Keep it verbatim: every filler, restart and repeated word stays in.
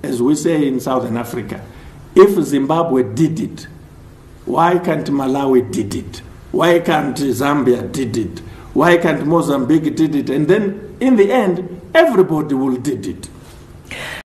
as we say in Southern Africa, if Zimbabwe did it, why can't Malawi did it? Why can't Zambia did it? Why can't Mozambique did it? And then in the end, everybody will did it.